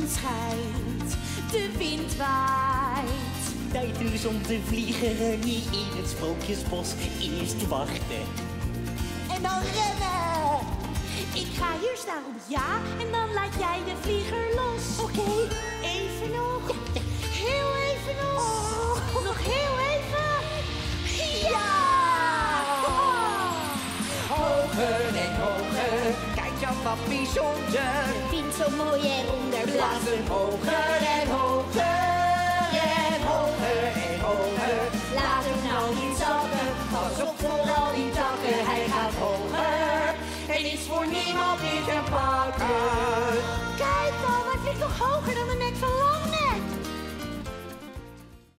zon schijnt, de wind waait. Tijd dus om te vliegen, niet in het sprookjesbos. Eerst wachten en dan rennen. Ik ga hier staan op ja en dan laat jij de vlieger los. Oké. Even nog. Heel even nog. Nog heel even. Ja! Hoger en hoger, kijk dan wat bijzonder. Vind zo mooi eronder. Blaas hem hoger en hoger en hoger en hoger. Laat hem nou niet zakken. Pas op voor al die takken, hij gaat hoger. En is voor niemand meer te pakken. Kijk dan, hij vliegt nog hoger dan de